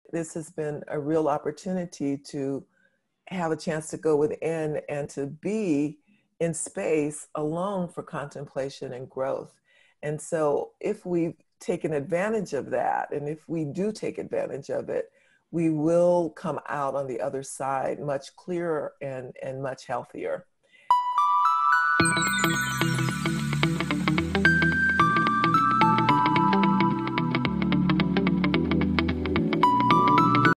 this has been a real opportunity to have a chance to go within and to be in space alone for contemplation and growth. And so if we've taken advantage of that, and if we do take advantage of it, we will come out on the other side much clearer and much healthier.